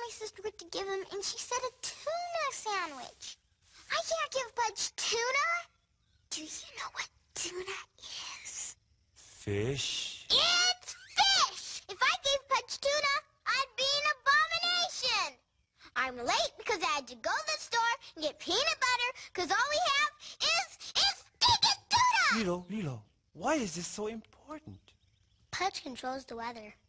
my sister what to give him, and she said a tuna sandwich. I can't give Pudge tuna. Do you know what tuna is? Fish. It's fish! If I gave Pudge tuna, I'd be an abomination. I'm late because I had to go to the store and get peanut butter because all we have is stinking tuna! Lilo, why is this so important? Pudge controls the weather.